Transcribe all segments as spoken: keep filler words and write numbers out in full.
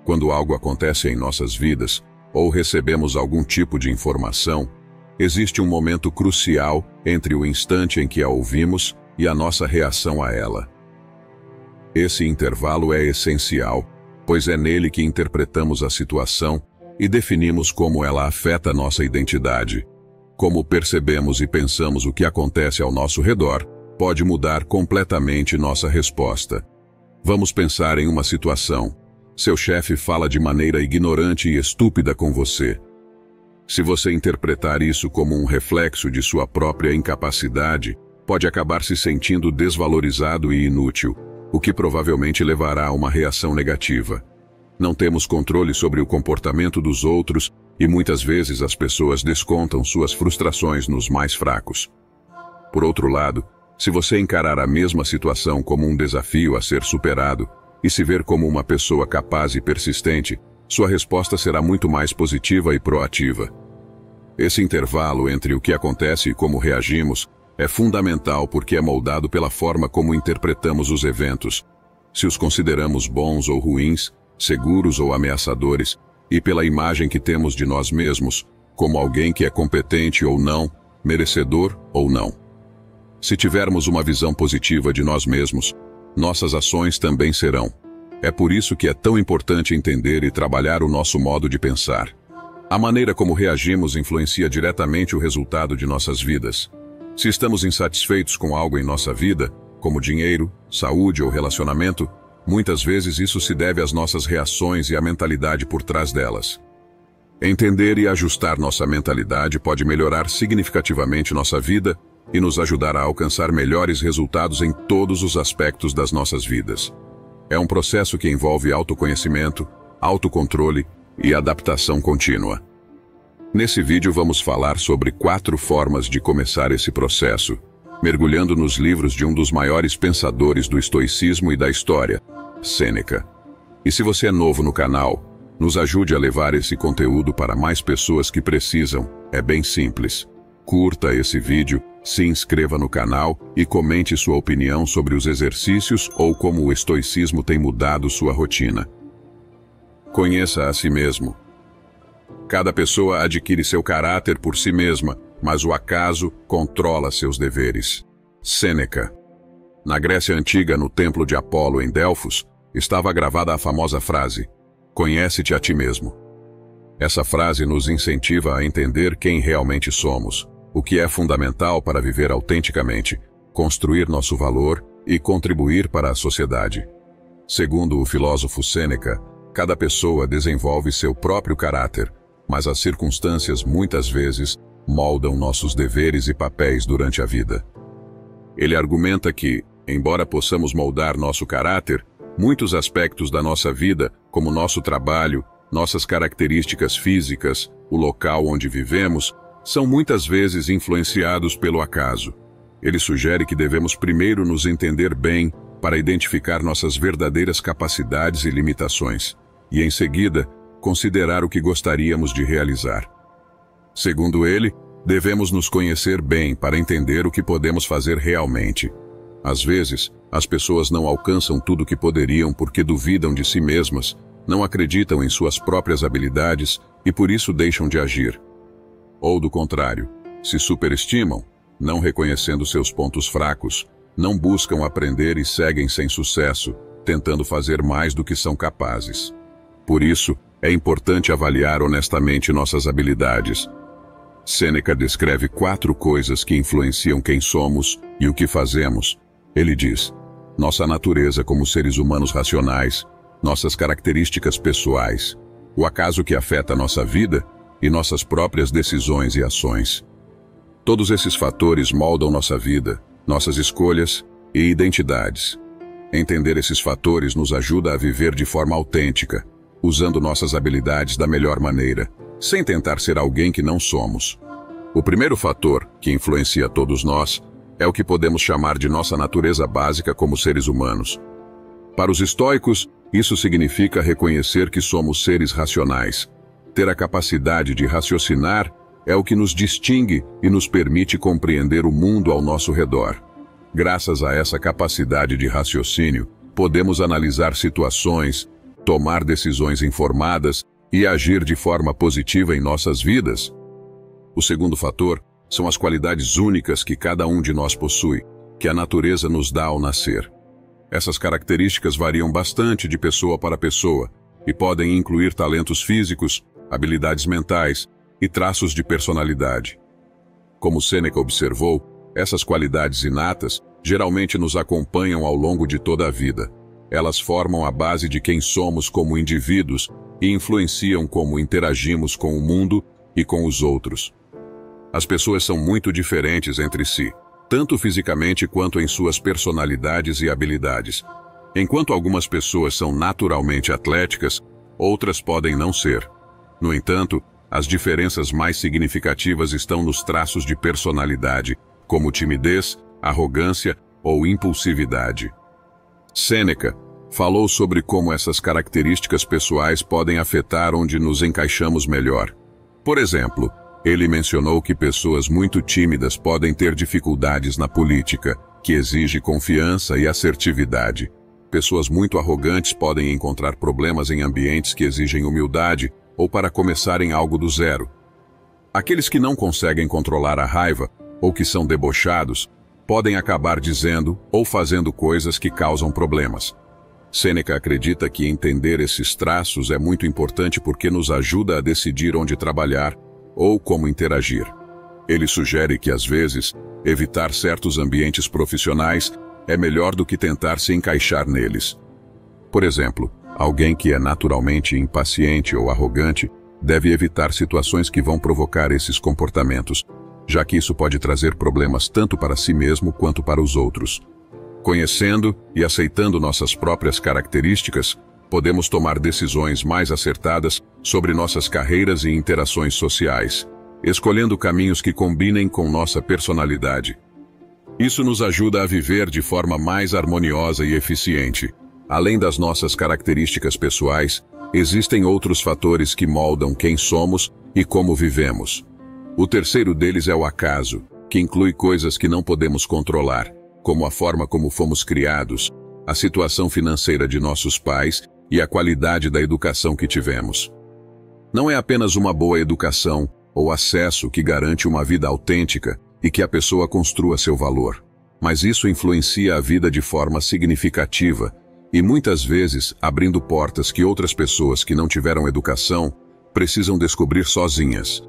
Quando algo acontece em nossas vidas, ou recebemos algum tipo de informação, existe um momento crucial entre o instante em que a ouvimos e a nossa reação a ela. Esse intervalo é essencial, pois é nele que interpretamos a situação e definimos como ela afeta nossa identidade. Como percebemos e pensamos o que acontece ao nosso redor, pode mudar completamente nossa resposta. Vamos pensar em uma situação. Seu chefe fala de maneira ignorante e estúpida com você. Se você interpretar isso como um reflexo de sua própria incapacidade, pode acabar se sentindo desvalorizado e inútil, o que provavelmente levará a uma reação negativa. Não temos controle sobre o comportamento dos outros e muitas vezes as pessoas descontam suas frustrações nos mais fracos. Por outro lado, se você encarar a mesma situação como um desafio a ser superado e se ver como uma pessoa capaz e persistente, sua resposta será muito mais positiva e proativa. Esse intervalo entre o que acontece e como reagimos é fundamental porque é moldado pela forma como interpretamos os eventos, se os consideramos bons ou ruins, seguros ou ameaçadores, e pela imagem que temos de nós mesmos, como alguém que é competente ou não, merecedor ou não. Se tivermos uma visão positiva de nós mesmos, nossas ações também serão. É por isso que é tão importante entender e trabalhar o nosso modo de pensar. A maneira como reagimos influencia diretamente o resultado de nossas vidas. Se estamos insatisfeitos com algo em nossa vida, como dinheiro, saúde ou relacionamento, muitas vezes isso se deve às nossas reações e à mentalidade por trás delas. Entender e ajustar nossa mentalidade pode melhorar significativamente nossa vida e nos ajudar a alcançar melhores resultados em todos os aspectos das nossas vidas. É um processo que envolve autoconhecimento, autocontrole e adaptação contínua. Nesse vídeo vamos falar sobre quatro formas de começar esse processo, mergulhando nos livros de um dos maiores pensadores do estoicismo e da história, Sêneca. E se você é novo no canal, nos ajude a levar esse conteúdo para mais pessoas que precisam. É bem simples. Curta esse vídeo, se inscreva no canal e comente sua opinião sobre os exercícios ou como o estoicismo tem mudado sua rotina. Conheça a si mesmo. Cada pessoa adquire seu caráter por si mesma, mas o acaso controla seus deveres. Sêneca. Na Grécia Antiga, no templo de Apolo em Delfos, estava gravada a famosa frase: "Conhece-te a ti mesmo". Essa frase nos incentiva a entender quem realmente somos, o que é fundamental para viver autenticamente, construir nosso valor e contribuir para a sociedade. Segundo o filósofo Sêneca, cada pessoa desenvolve seu próprio caráter, mas as circunstâncias muitas vezes moldam nossos deveres e papéis durante a vida. Ele argumenta que, embora possamos moldar nosso caráter, muitos aspectos da nossa vida, como nosso trabalho, nossas características físicas, o local onde vivemos, são muitas vezes influenciados pelo acaso. Ele sugere que devemos primeiro nos entender bem para identificar nossas verdadeiras capacidades e limitações, e em seguida, considerar o que gostaríamos de realizar. Segundo ele, devemos nos conhecer bem para entender o que podemos fazer realmente. Às vezes, as pessoas não alcançam tudo o que poderiam porque duvidam de si mesmas, não acreditam em suas próprias habilidades e por isso deixam de agir. Ou do contrário, se superestimam, não reconhecendo seus pontos fracos, não buscam aprender e seguem sem sucesso, tentando fazer mais do que são capazes. Por isso, é importante avaliar honestamente nossas habilidades. Sêneca descreve quatro coisas que influenciam quem somos e o que fazemos. Ele diz: nossa natureza como seres humanos racionais, nossas características pessoais, o acaso que afeta nossa vida e nossas próprias decisões e ações. Todos esses fatores moldam nossa vida, nossas escolhas e identidades. Entender esses fatores nos ajuda a viver de forma autêntica, usando nossas habilidades da melhor maneira, sem tentar ser alguém que não somos. O primeiro fator, que influencia todos nós, é o que podemos chamar de nossa natureza básica como seres humanos. Para os estoicos, isso significa reconhecer que somos seres racionais. Ter a capacidade de raciocinar é o que nos distingue e nos permite compreender o mundo ao nosso redor. Graças a essa capacidade de raciocínio, podemos analisar situações, tomar decisões informadas e agir de forma positiva em nossas vidas. O segundo fator são as qualidades únicas que cada um de nós possui, que a natureza nos dá ao nascer. Essas características variam bastante de pessoa para pessoa e podem incluir talentos físicos, habilidades mentais e traços de personalidade. Como Sêneca observou, essas qualidades inatas geralmente nos acompanham ao longo de toda a vida. Elas formam a base de quem somos como indivíduos e influenciam como interagimos com o mundo e com os outros. As pessoas são muito diferentes entre si, tanto fisicamente quanto em suas personalidades e habilidades. Enquanto algumas pessoas são naturalmente atléticas, outras podem não ser. No entanto, as diferenças mais significativas estão nos traços de personalidade, como timidez, arrogância ou impulsividade. Sêneca falou sobre como essas características pessoais podem afetar onde nos encaixamos melhor. Por exemplo, ele mencionou que pessoas muito tímidas podem ter dificuldades na política, que exige confiança e assertividade. Pessoas muito arrogantes podem encontrar problemas em ambientes que exigem humildade ou para começarem algo do zero. Aqueles que não conseguem controlar a raiva ou que são debochados podem acabar dizendo ou fazendo coisas que causam problemas. Sêneca acredita que entender esses traços é muito importante porque nos ajuda a decidir onde trabalhar ou como interagir. Ele sugere que, às vezes, evitar certos ambientes profissionais é melhor do que tentar se encaixar neles. Por exemplo, alguém que é naturalmente impaciente ou arrogante deve evitar situações que vão provocar esses comportamentos, já que isso pode trazer problemas tanto para si mesmo quanto para os outros. Conhecendo e aceitando nossas próprias características, podemos tomar decisões mais acertadas sobre nossas carreiras e interações sociais, escolhendo caminhos que combinem com nossa personalidade. Isso nos ajuda a viver de forma mais harmoniosa e eficiente. Além das nossas características pessoais, existem outros fatores que moldam quem somos e como vivemos. O terceiro deles é o acaso, que inclui coisas que não podemos controlar, como a forma como fomos criados, a situação financeira de nossos pais e a qualidade da educação que tivemos. Não é apenas uma boa educação ou acesso que garante uma vida autêntica e que a pessoa construa seu valor, mas isso influencia a vida de forma significativa e muitas vezes abrindo portas que outras pessoas que não tiveram educação precisam descobrir sozinhas.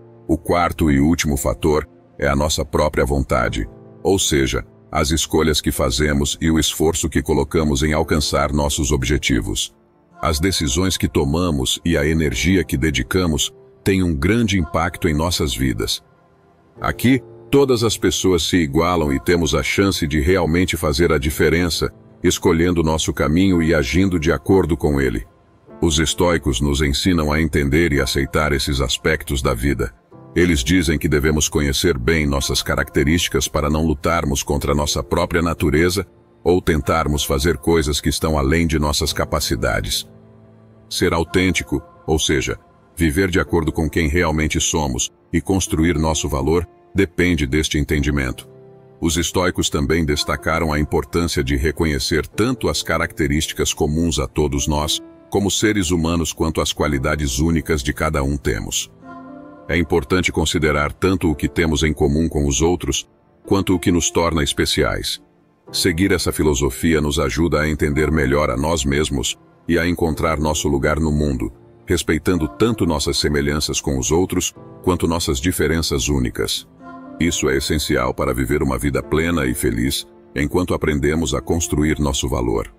O quarto e último fator é a nossa própria vontade, ou seja, as escolhas que fazemos e o esforço que colocamos em alcançar nossos objetivos. As decisões que tomamos e a energia que dedicamos têm um grande impacto em nossas vidas. Aqui, todas as pessoas se igualam e temos a chance de realmente fazer a diferença, escolhendo nosso caminho e agindo de acordo com ele. Os estoicos nos ensinam a entender e aceitar esses aspectos da vida. Eles dizem que devemos conhecer bem nossas características para não lutarmos contra nossa própria natureza ou tentarmos fazer coisas que estão além de nossas capacidades. Ser autêntico, ou seja, viver de acordo com quem realmente somos e construir nosso valor, depende deste entendimento. Os estoicos também destacaram a importância de reconhecer tanto as características comuns a todos nós, como seres humanos, quanto as qualidades únicas de cada um temos. É importante considerar tanto o que temos em comum com os outros, quanto o que nos torna especiais. Seguir essa filosofia nos ajuda a entender melhor a nós mesmos e a encontrar nosso lugar no mundo, respeitando tanto nossas semelhanças com os outros, quanto nossas diferenças únicas. Isso é essencial para viver uma vida plena e feliz, enquanto aprendemos a construir nosso valor.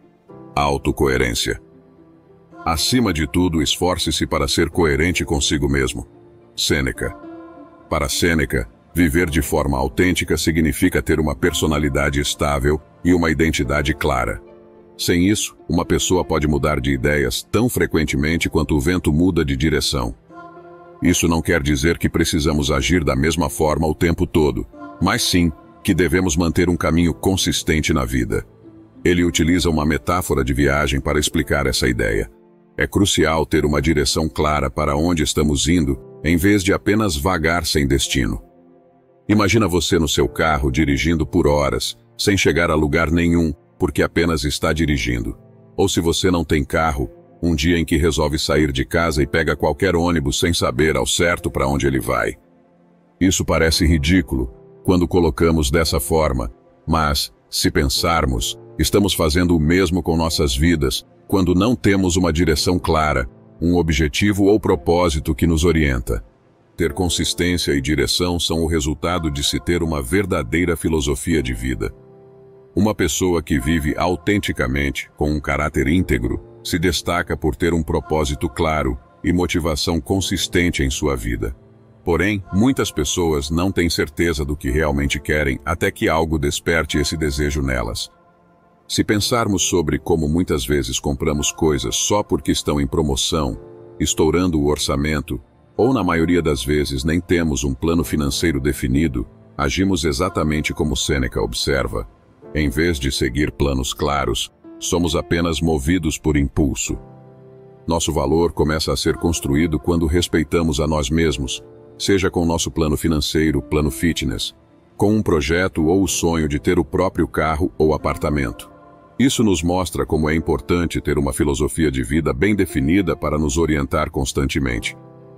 Autocoerência. Acima de tudo, esforce-se para ser coerente consigo mesmo. Sêneca. Para Sêneca, viver de forma autêntica significa ter uma personalidade estável e uma identidade clara. Sem isso, uma pessoa pode mudar de ideias tão frequentemente quanto o vento muda de direção. Isso não quer dizer que precisamos agir da mesma forma o tempo todo, mas sim que devemos manter um caminho consistente na vida. Ele utiliza uma metáfora de viagem para explicar essa ideia. É crucial ter uma direção clara para onde estamos indo, em vez de apenas vagar sem destino. Imagina você no seu carro dirigindo por horas, sem chegar a lugar nenhum, porque apenas está dirigindo. Ou se você não tem carro, um dia em que resolve sair de casa e pega qualquer ônibus sem saber ao certo para onde ele vai. Isso parece ridículo quando colocamos dessa forma, mas, se pensarmos, estamos fazendo o mesmo com nossas vidas quando não temos uma direção clara, um objetivo ou propósito que nos orienta. Ter consistência e direção são o resultado de se ter uma verdadeira filosofia de vida. Uma pessoa que vive autenticamente, com um caráter íntegro, se destaca por ter um propósito claro e motivação consistente em sua vida. Porém, muitas pessoas não têm certeza do que realmente querem até que algo desperte esse desejo nelas. Se pensarmos sobre como muitas vezes compramos coisas só porque estão em promoção, estourando o orçamento, ou na maioria das vezes nem temos um plano financeiro definido, agimos exatamente como Sêneca observa. Em vez de seguir planos claros, somos apenas movidos por impulso. Nosso valor começa a ser construído quando respeitamos a nós mesmos, seja com nosso plano financeiro, plano fitness, com um projeto ou o sonho de ter o próprio carro ou apartamento. Isso nos mostra como é importante ter uma filosofia de vida bem definida para nos orientar constantemente.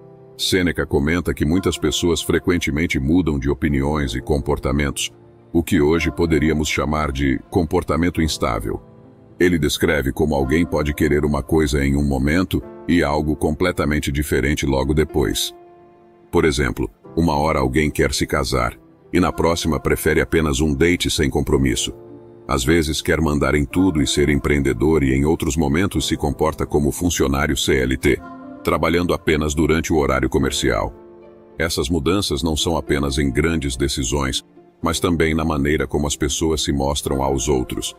Sêneca comenta que muitas pessoas frequentemente mudam de opiniões e comportamentos, o que hoje poderíamos chamar de comportamento instável. Ele descreve como alguém pode querer uma coisa em um momento e algo completamente diferente logo depois. Por exemplo, uma hora alguém quer se casar, e na próxima prefere apenas um date sem compromisso. Às vezes quer mandar em tudo e ser empreendedor e em outros momentos se comporta como funcionário C L T, trabalhando apenas durante o horário comercial. Essas mudanças não são apenas em grandes decisões, mas também na maneira como as pessoas se mostram aos outros.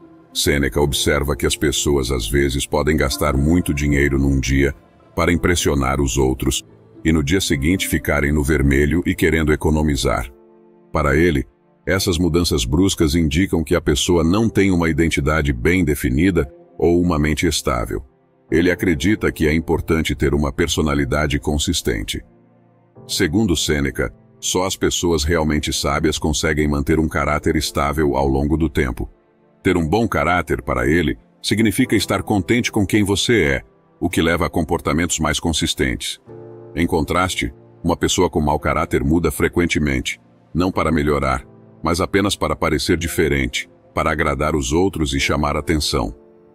Sêneca observa que as pessoas às vezes podem gastar muito dinheiro num dia para impressionar os outros e no dia seguinte ficarem no vermelho e querendo economizar. Para ele, essas mudanças bruscas indicam que a pessoa não tem uma identidade bem definida ou uma mente estável. Ele acredita que é importante ter uma personalidade consistente. Segundo Sêneca, só as pessoas realmente sábias conseguem manter um caráter estável ao longo do tempo. Ter um bom caráter, para ele, significa estar contente com quem você é, o que leva a comportamentos mais consistentes. Em contraste, uma pessoa com mau caráter muda frequentemente, não para melhorar, mas apenas para parecer diferente, para agradar os outros e chamar atenção.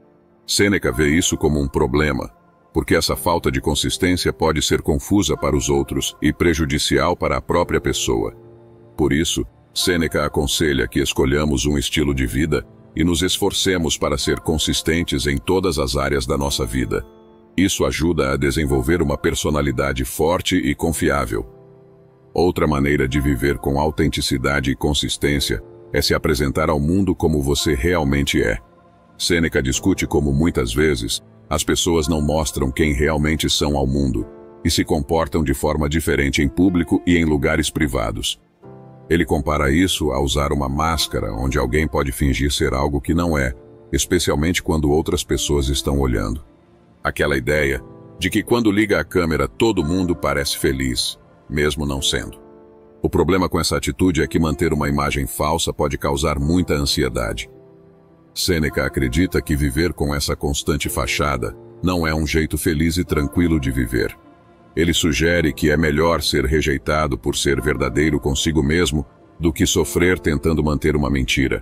Sêneca vê isso como um problema, porque essa falta de consistência pode ser confusa para os outros e prejudicial para a própria pessoa. Por isso, Sêneca aconselha que escolhamos um estilo de vida e nos esforcemos para ser consistentes em todas as áreas da nossa vida. Isso ajuda a desenvolver uma personalidade forte e confiável. Outra maneira de viver com autenticidade e consistência é se apresentar ao mundo como você realmente é. Sêneca discute como muitas vezes as pessoas não mostram quem realmente são ao mundo e se comportam de forma diferente em público e em lugares privados. Ele compara isso a usar uma máscara onde alguém pode fingir ser algo que não é, especialmente quando outras pessoas estão olhando. Aquela ideia de que quando liga a câmera todo mundo parece feliz, mesmo não sendo. O problema com essa atitude é que manter uma imagem falsa pode causar muita ansiedade. Sêneca acredita que viver com essa constante fachada não é um jeito feliz e tranquilo de viver. Ele sugere que é melhor ser rejeitado por ser verdadeiro consigo mesmo do que sofrer tentando manter uma mentira.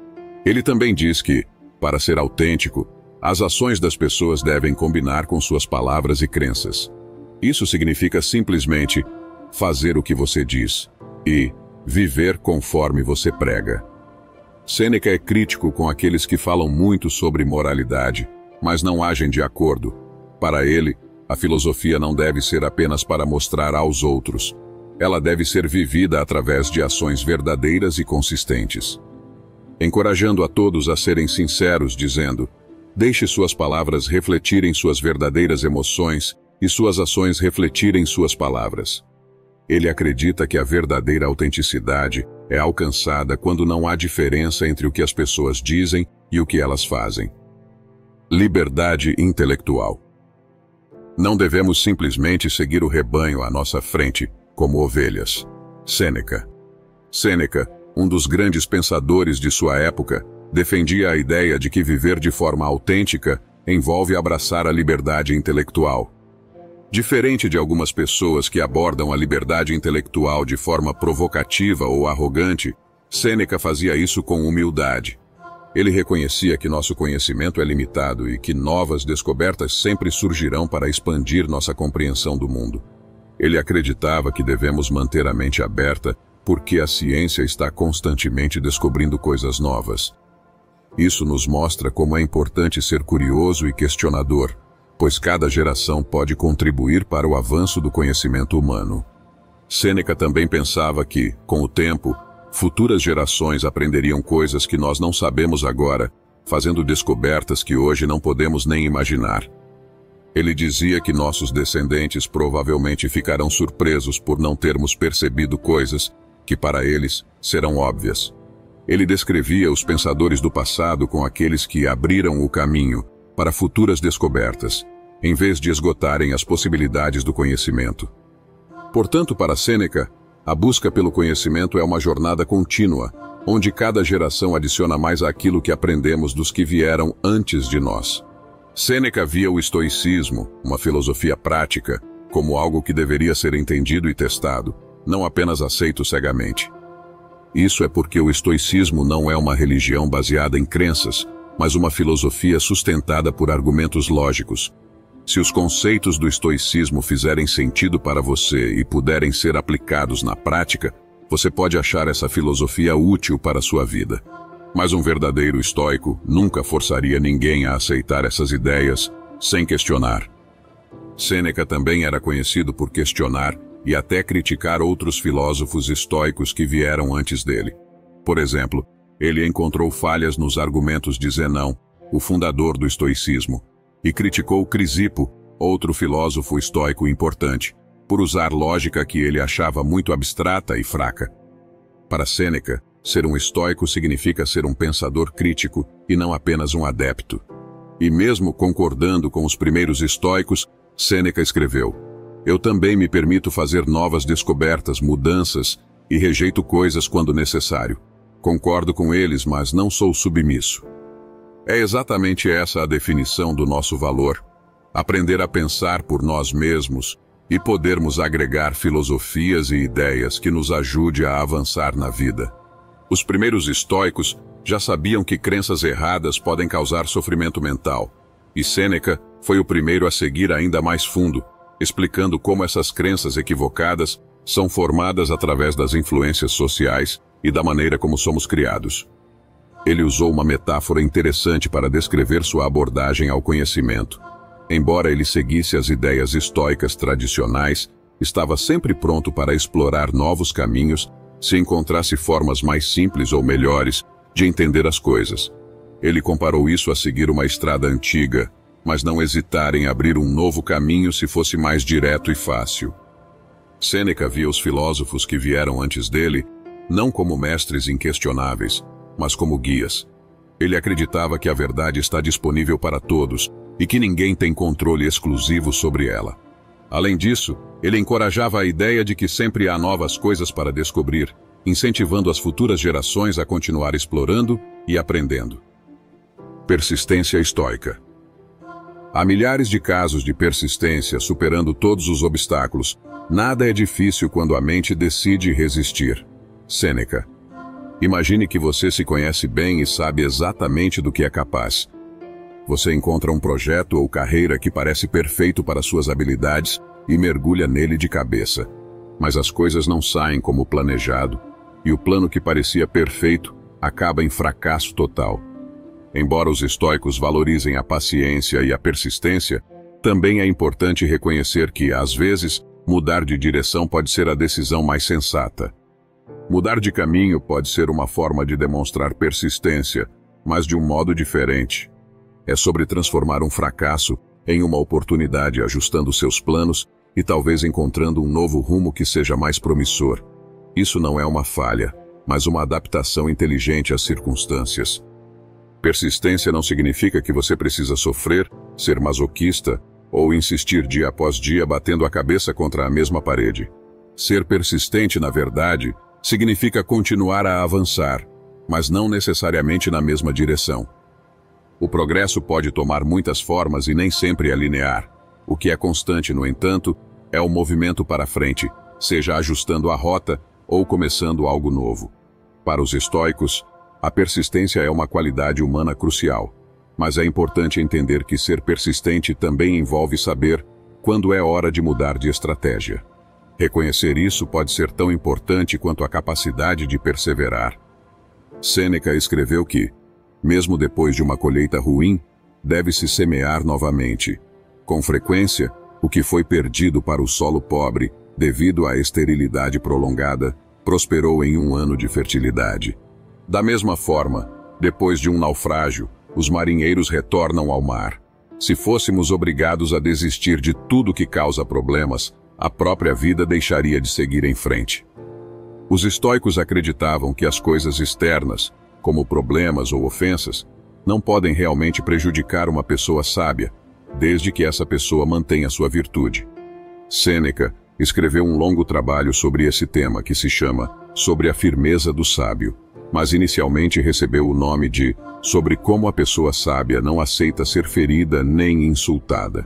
Ele também diz que, para ser autêntico, as ações das pessoas devem combinar com suas palavras e crenças. Isso significa simplesmente fazer o que você diz e viver conforme você prega. Sêneca é crítico com aqueles que falam muito sobre moralidade, mas não agem de acordo. Para ele, a filosofia não deve ser apenas para mostrar aos outros. Ela deve ser vivida através de ações verdadeiras e consistentes. Encorajando a todos a serem sinceros, dizendo: deixe suas palavras refletirem suas verdadeiras emoções e suas ações refletirem suas palavras. Ele acredita que a verdadeira autenticidade é alcançada quando não há diferença entre o que as pessoas dizem e o que elas fazem. Liberdade intelectual. Não devemos simplesmente seguir o rebanho à nossa frente, como ovelhas. Sêneca. Sêneca, um dos grandes pensadores de sua época, Defendia a ideia de que viver de forma autêntica envolve abraçar a liberdade intelectual. Diferente de algumas pessoas que abordam a liberdade intelectual de forma provocativa ou arrogante, Sêneca fazia isso com humildade. Ele reconhecia que nosso conhecimento é limitado e que novas descobertas sempre surgirão para expandir nossa compreensão do mundo. Ele acreditava que devemos manter a mente aberta porque a ciência está constantemente descobrindo coisas novas. Isso nos mostra como é importante ser curioso e questionador, pois cada geração pode contribuir para o avanço do conhecimento humano. Sêneca também pensava que, com o tempo, futuras gerações aprenderiam coisas que nós não sabemos agora, fazendo descobertas que hoje não podemos nem imaginar. Ele dizia que nossos descendentes provavelmente ficarão surpresos por não termos percebido coisas que para eles serão óbvias. Ele descrevia os pensadores do passado com aqueles que abriram o caminho para futuras descobertas, em vez de esgotarem as possibilidades do conhecimento. Portanto, para Sêneca, a busca pelo conhecimento é uma jornada contínua, onde cada geração adiciona mais àquilo que aprendemos dos que vieram antes de nós. Sêneca via o estoicismo, uma filosofia prática, como algo que deveria ser entendido e testado, não apenas aceito cegamente. Isso é porque o estoicismo não é uma religião baseada em crenças, mas uma filosofia sustentada por argumentos lógicos. Se os conceitos do estoicismo fizerem sentido para você e puderem ser aplicados na prática, você pode achar essa filosofia útil para a sua vida. Mas um verdadeiro estoico nunca forçaria ninguém a aceitar essas ideias sem questionar. Sêneca também era conhecido por questionar e até criticar outros filósofos estoicos que vieram antes dele. Por exemplo, ele encontrou falhas nos argumentos de Zenão, o fundador do estoicismo, e criticou Crisipo, outro filósofo estoico importante, por usar lógica que ele achava muito abstrata e fraca. Para Sêneca, ser um estoico significa ser um pensador crítico e não apenas um adepto. E mesmo concordando com os primeiros estoicos, Sêneca escreveu: "Eu também me permito fazer novas descobertas, mudanças, e rejeito coisas quando necessário. Concordo com eles, mas não sou submisso." É exatamente essa a definição do nosso valor: aprender a pensar por nós mesmos e podermos agregar filosofias e ideias que nos ajude a avançar na vida. Os primeiros estoicos já sabiam que crenças erradas podem causar sofrimento mental, e Sêneca foi o primeiro a seguir ainda mais fundo, explicando como essas crenças equivocadas são formadas através das influências sociais e da maneira como somos criados. Ele usou uma metáfora interessante para descrever sua abordagem ao conhecimento. Embora ele seguisse as ideias estoicas tradicionais, estava sempre pronto para explorar novos caminhos se encontrasse formas mais simples ou melhores de entender as coisas. Ele comparou isso a seguir uma estrada antiga, mas não hesitar em abrir um novo caminho se fosse mais direto e fácil. Sêneca via os filósofos que vieram antes dele não como mestres inquestionáveis, mas como guias. Ele acreditava que a verdade está disponível para todos e que ninguém tem controle exclusivo sobre ela. Além disso, ele encorajava a ideia de que sempre há novas coisas para descobrir, incentivando as futuras gerações a continuar explorando e aprendendo. Persistência estoica. Há milhares de casos de persistência superando todos os obstáculos. Nada é difícil quando a mente decide resistir. Sêneca. Imagine que você se conhece bem e sabe exatamente do que é capaz. Você encontra um projeto ou carreira que parece perfeito para suas habilidades e mergulha nele de cabeça. Mas as coisas não saem como planejado, e o plano que parecia perfeito acaba em fracasso total. Embora os estoicos valorizem a paciência e a persistência, também é importante reconhecer que, às vezes, mudar de direção pode ser a decisão mais sensata. Mudar de caminho pode ser uma forma de demonstrar persistência, mas de um modo diferente. É sobre transformar um fracasso em uma oportunidade, ajustando seus planos e talvez encontrando um novo rumo que seja mais promissor. Isso não é uma falha, mas uma adaptação inteligente às circunstâncias. Persistência não significa que você precisa sofrer, ser masoquista ou insistir dia após dia batendo a cabeça contra a mesma parede. Ser persistente, na verdade, significa continuar a avançar, mas não necessariamente na mesma direção. O progresso pode tomar muitas formas e nem sempre é linear. O que é constante, no entanto, é o movimento para frente, seja ajustando a rota ou começando algo novo. Para os estoicos, a persistência é uma qualidade humana crucial, mas é importante entender que ser persistente também envolve saber quando é hora de mudar de estratégia. Reconhecer isso pode ser tão importante quanto a capacidade de perseverar. Sêneca escreveu que, mesmo depois de uma colheita ruim, deve-se semear novamente. Com frequência, o que foi perdido para o solo pobre, devido à esterilidade prolongada, prosperou em um ano de fertilidade. Da mesma forma, depois de um naufrágio, os marinheiros retornam ao mar. Se fôssemos obrigados a desistir de tudo que causa problemas, a própria vida deixaria de seguir em frente. Os estoicos acreditavam que as coisas externas, como problemas ou ofensas, não podem realmente prejudicar uma pessoa sábia, desde que essa pessoa mantenha sua virtude. Sêneca escreveu um longo trabalho sobre esse tema que se chama Sobre a Firmeza do Sábio, mas inicialmente recebeu o nome de Sobre como a pessoa sábia não aceita ser ferida nem insultada.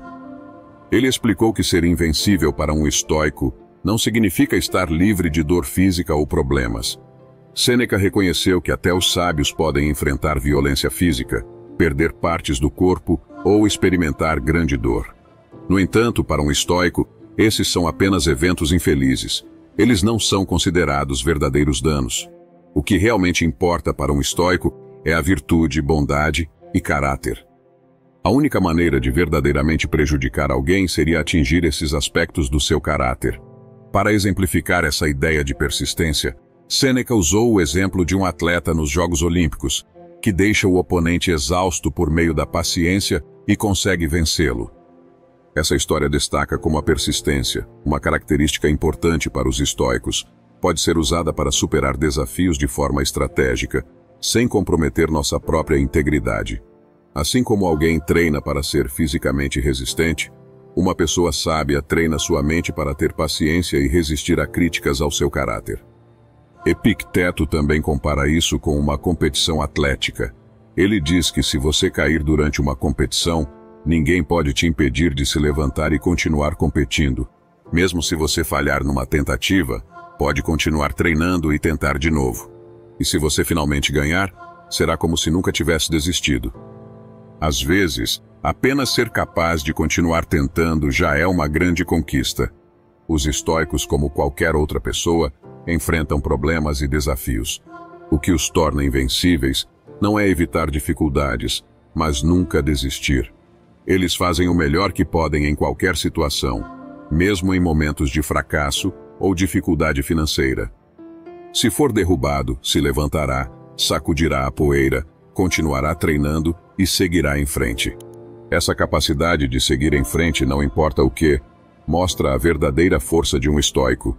Ele explicou que ser invencível para um estoico não significa estar livre de dor física ou problemas. Sêneca reconheceu que até os sábios podem enfrentar violência física, perder partes do corpo ou experimentar grande dor. No entanto, para um estoico, esses são apenas eventos infelizes. Eles não são considerados verdadeiros danos. O que realmente importa para um estoico é a virtude, bondade e caráter. A única maneira de verdadeiramente prejudicar alguém seria atingir esses aspectos do seu caráter. Para exemplificar essa ideia de persistência, Sêneca usou o exemplo de um atleta nos Jogos Olímpicos, que deixa o oponente exausto por meio da paciência e consegue vencê-lo. Essa história destaca como a persistência, uma característica importante para os estoicos, pode ser usada para superar desafios de forma estratégica, sem comprometer nossa própria integridade. Assim como alguém treina para ser fisicamente resistente, uma pessoa sábia treina sua mente para ter paciência e resistir a críticas ao seu caráter. Epicteto também compara isso com uma competição atlética. Ele diz que se você cair durante uma competição, ninguém pode te impedir de se levantar e continuar competindo. Mesmo se você falhar numa tentativa, pode continuar treinando e tentar de novo. E se você finalmente ganhar, será como se nunca tivesse desistido. Às vezes, apenas ser capaz de continuar tentando já é uma grande conquista. Os estoicos, como qualquer outra pessoa, enfrentam problemas e desafios. O que os torna invencíveis não é evitar dificuldades, mas nunca desistir. Eles fazem o melhor que podem em qualquer situação, mesmo em momentos de fracasso ou dificuldade financeira. Se for derrubado, se levantará, sacudirá a poeira, continuará treinando e seguirá em frente. Essa capacidade de seguir em frente, não importa o que, mostra a verdadeira força de um estoico.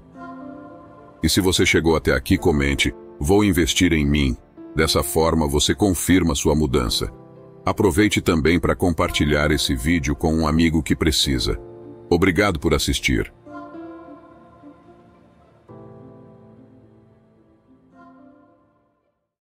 E se você chegou até aqui, comente, vou investir em mim. Dessa forma você confirma sua mudança. Aproveite também para compartilhar esse vídeo com um amigo que precisa. Obrigado por assistir.